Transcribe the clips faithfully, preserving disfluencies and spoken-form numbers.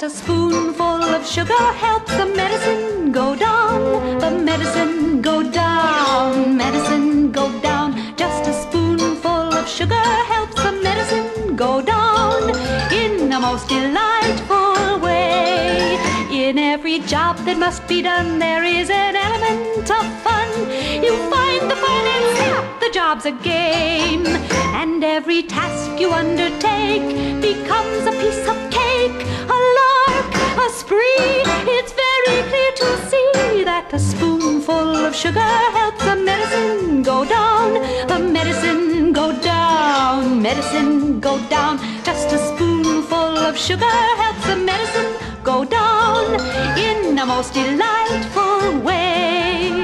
a spoonful of sugar helps the medicine go down. The medicine go down, medicine go down. Just a spoonful of sugar helps the medicine go down in the most delightful way. In every job that must be done, there is an element of fun. You find the fun and snap, the job's a game. And every task you undertake becomes a piece of cake, a lark, a spree. It's very clear to see that a spoonful of sugar helps the medicine go down. The medicine go down, medicine go down. Just a spoonful of sugar helps the medicine go down in the most delightful way.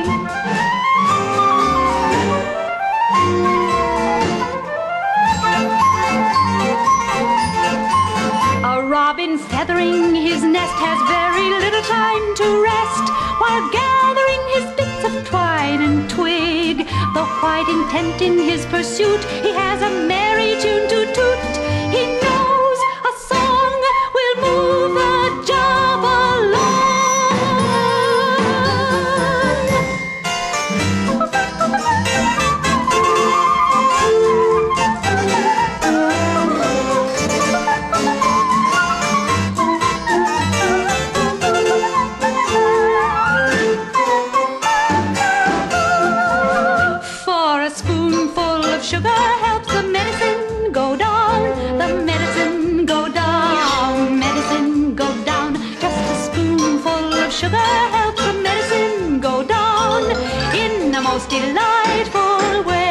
A robin feathering his nest has very little time to rest while gathering his bits of twine and twig. The white intent in his pursuit, he has a merry tune to toot. He knows a song will move the job along. Sugar helps the medicine go down. The medicine go down, medicine go down. Just a spoonful of sugar helps the medicine go down in the most delightful way.